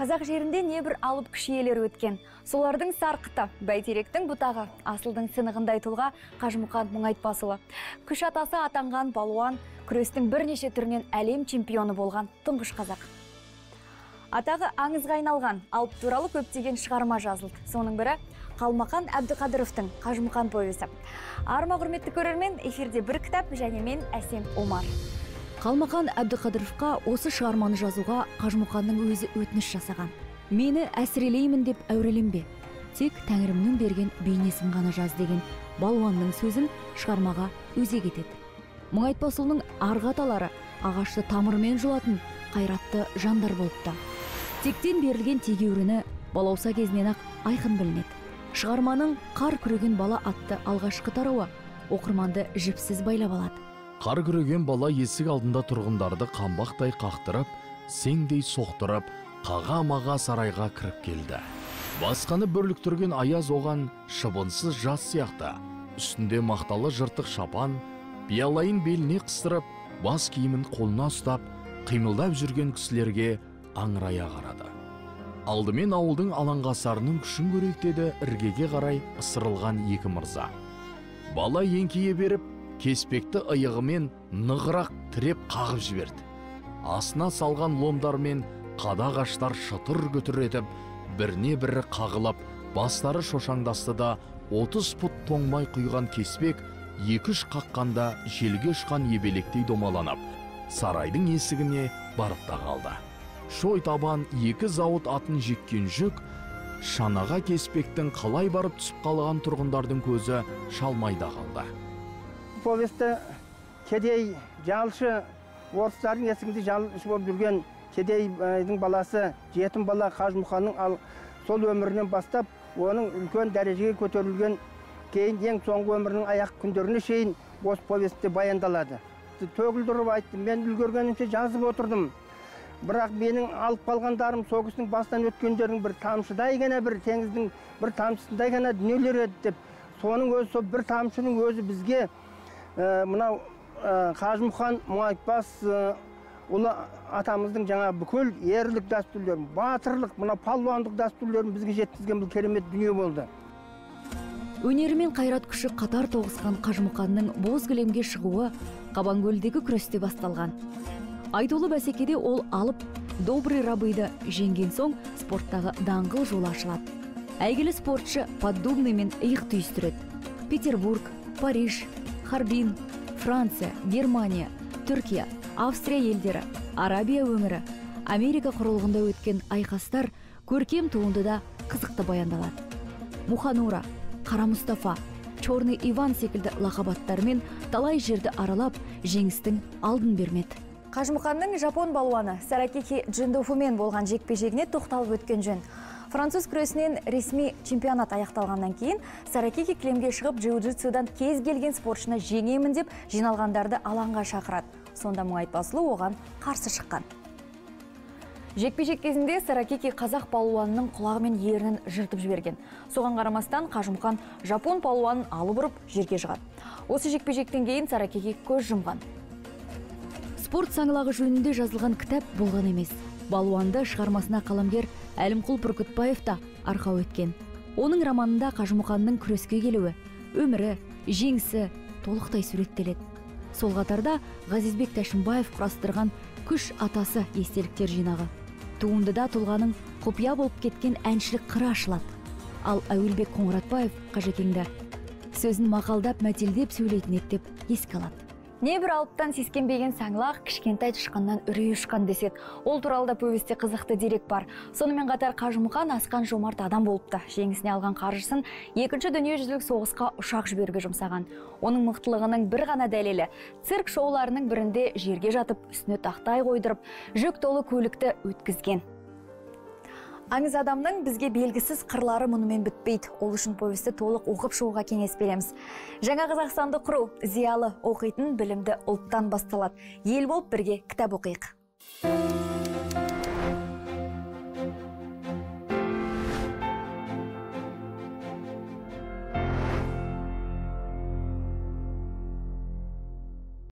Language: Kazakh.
Қазақ жерінде небір алып күш иелері өткен. Солардың сарқыты, бәйтеректің бұтағы, асылдың сынығындай тұлға Қажымұқан Мұңайтпасұлы. Күш атасы атанған балуан, күрестің бірнеше түрінен әлем чемпионы болған тұңғыш қазақ. Атағы аңызға айналған алып туралы көптеген шығарма жазылды. Соның бірі Қалмақан Әбдіқадыровтың Қажымұқан повесі. Арма құрметті көрермен, эфирде бір кітап және мен Әсем Омар. Қалмақан Әбдіқадыровқа осы шығарманы жазуға Қажымұқанның өзі өтініш жасаған. Мені әсірелеймін деп әуреленбе, тек Тәңірімнің берген бейнесін ғана жаз деген балуанның сөзін шығармаға өзек етеді. Мұңайтпасұлының арғы аталары ағашты тамырымен жұлатын қайратты жандар болыпты. Тектен берілген тегеуріні балауса кезінен ақ айқын білінеді. Шығарманың «Қар күреген бала» атты алғашқы тарауы оқырманды жіпсіз байлап алады. Қар күреген бала есік алдында тұрғындарды қамбақтай қақтырып, сеңдей соқтырып, қаға-маға сарайға кіріп келді. Басқаны бүрліктірген аяз оған шыбынсыз жас сияқты. Үстінде мақталы жыртық шапан, пиялайын беліне қыстырып, бас киімін қолына ұстап, қимылдап жүрген кісілерге аңырая қарады. Алдымен ауылдың алаңғасарының күшін көрейік деді іргеге қарай ысырылған екі мырза. Бала еңкейе беріп, кеспекті иығымен нығырақ тіреп қағып жіберді. Асына салған ломдармен қадағаштар шытыр күтір етіп, біріне бірі қағылып, бастары шошаңдасты да 30 пұт тоңмай құйған кеспек екі-үш қаққанда желге ұшқан ебелектей домаланып, сарайдың есігіне барып та қалды. Шой табан екі зауыт атын жеккен жүк, шанаға кеспектің қалай барып түсіп қалған тұрғындардың көзі шалмайда қалды. Повесті кедей жалшы, орыстардың есігінде жалшы болып жүрген кедейдің баласы, жетім бала Қажымұқанның сол өмірінен бастап, оның үлкен дәрежеге көтерілген кейін ең соңғы өмірінің аяқ күндеріне шейін осы повесті баяндалады. Төгілдіріп айттым, мен үлгергенімше жазып отырдым. Бірақ менің алып қалғандарым сол кісінің бастан өткендердің бір тамшыдай ғана, бір теңіздің бір тамшысындай ғана дүниелер еді деп, соның өзі, сол бір тамшының өзі бізге мынау Қажымұқан Мұңайтпас ұлы атамыздың жаңа бүкіл ерлік дәстүрлерін, батырлық, мына палуандық дәстүрлерін бізге жеткізген бұл керемет дүние болды. Өнерімен қайрат күші қатар тоғысқан Қажымұқанның боз кілемге шығуы Қабанкөлдегі күресте басталған. Айтулы бәсекеде ол алып добрый рабыйды жеңген соң спорттағы даңғыл жолы ашылады. Әйгілі спортшы поддубныймен иық түйістіреді. Петербург, Париж, Харбин, Франция, Германия, Түркия, Австрия елдері, Арабия өңірі, Америка құрылғында өткен айқастар көркем туындыда қызықты баяндалады. Муханура, Қара Мұстафа, Черный Иван секілді лақабаттармен талай жерді аралап, жеңістің алдын бермеді. Қажымұқанның жапон балуаны Саракики Джиндофумен болған жекпе-жегіне тоқталып өткен жөн. Француз күресінен ресми чемпионат аяқталғаннан кейін Саракики кілемге шығып джиу-джитсудан кез келген спортшыны жеңемін деп жиналғандарды алаңға шақырады. Сонда Мұңайтпасұлы оған қарсы шыққан. Жекпе-жек кезінде Саракики қазақ палуанының құлағы мен ернін жыртып жіберген. Соған қарамастан Қажымұқан жапон палуанын алып ұрып жерге жығады. Осы жекпе-жектен кейін Саракики көз жұмған. Спорт саңлағы жөнінде жазылған кітап болған емес. Балуанды шығармасына қаламгер Әлімқұл Бүркітбаев та арқау еткен. Оның романында Қажымұқанның күреске келуі, өмірі, жеңісі толықтай суреттеледі. Сол қатарда Ғазизбек Тәшінбаев құрастырған күш атасы естеліктер жинағы. Туындыда тұлғаның құпия болып кеткен әншілік қыры ашылады. Ал Әуелбек Қоңыратбаев Қажекеңді сөзін мақалдап мәтелдеп сөйлейтін еді деп еске алады. Небір алыптан сескенбеген саңлақ кішкентай тышқаннан үрей ұшқан деседі. Ол туралы да повесте қызықты дерек бар. Сонымен қатар Қажымұқан асқан жомарт адам болыпты. Жеңісіне алған қаржысын екінші дүниежүзілік соғысқа ұшақ жіберуге жұмсаған. Оның мықтылығының бір ғана дәлелі цирк шоуларының бірінде жерге жатып, үстіне тақтай қойдырып, жүк толы көлікті өткізген. Аңыз адамның бізге белгісіз қырлары мұнымен бітпейді. Ол үшін повесті толық оқып шығуға кеңес береміз. Жаңа Қазақстанды құру, зиялы, оқитын, білімді ұлттан басталады. Ел болып бірге кітап оқиық.